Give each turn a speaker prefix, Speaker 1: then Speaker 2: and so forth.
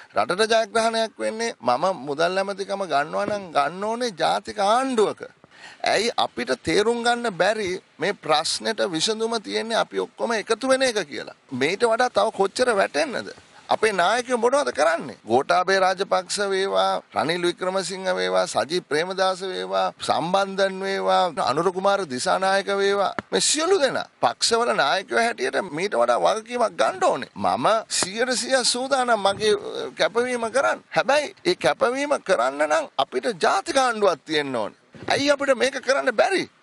Speaker 1: රටට ජයග්‍රහණයක් වෙන්නේ මම මුදල් ඇමතිකම ගන්නවා නම් ගන්න ඕනේ ජාතික ආණ්ඩුවක. ඇයි අපිට තේරුම් ගන්න බැරි මේ ප්‍රශ්නෙට විසඳුම තියෙන්නේ අපි ඔක්කොම එකතු වෙන එක කියලා. මේට වඩා තව කොච්චර වැටෙන්නද? අපේ නායකයෝ මොනවද කරන්නේ? ගෝඨාභය රාජපක්ෂ වේවා, රනිල් වික්‍රමසිංහ වේවා, සජිත් ප්‍රේමදාස වේවා, සම්බන්ධන් වේවා, අනුර කුමාර දිසානායක වේවා, මේ සියලු දෙනා පක්ෂවල නායකයෝ හැටියට මීට වඩා වගකීමක් ගන්න ඕනේ. මම 100% සූදානම් මගේ කැපවීම කරන්න. හැබැයි ඒ කැපවීම කරන්න නම් අපිට ජාතික ආණ්ඩුවක් තියෙන්න ඕනේ. ඇයි අපිට මේක කරන්න බැරි?